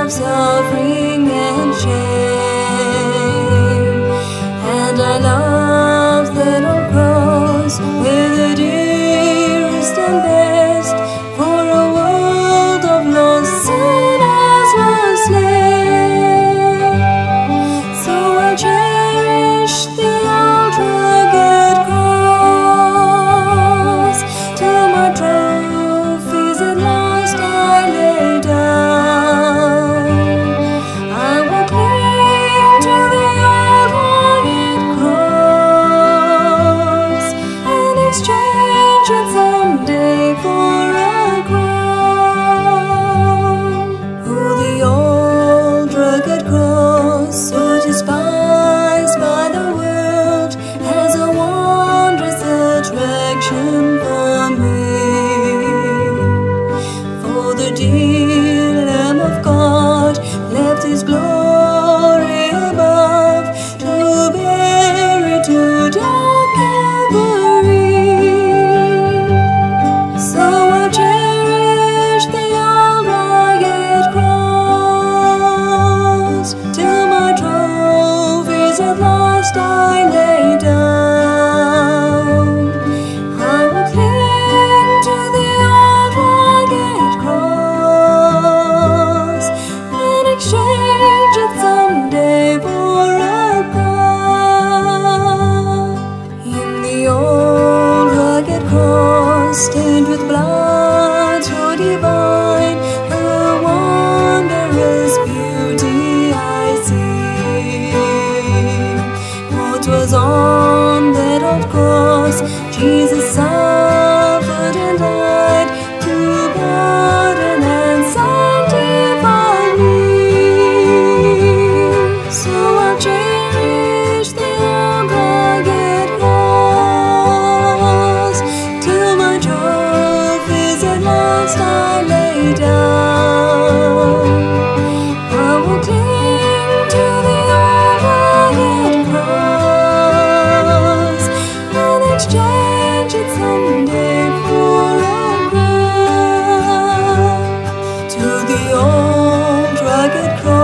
suffering and shame. And I love that old cross with the dearest and best, for a world of lost sinners was slain. So I cherish the old rugged cross, till my trophies at last I lay down. I will cling to the old rugged cross and exchange it someday for a crown. Oh, the old rugged cross, so despised by the world, has a wondrous attraction for me. For the dear Lamb of God left His glory above to bear it to dark Calvary. So I cherish the old rugged cross, till my trophies at last I lay down. I will cling to the old rugged cross and exchange it someday for a crown. In the old rugged cross, stained with blood so divine, her wondrous beauty I see. For 'twas on that old cross Jesus suffered and died to pardon and sanctify me. So I cherish the old rugged cross, till my trophies at last I lay down. I will cling to the old rugged cross and exchange it someday for a crown. To the old rugged cross.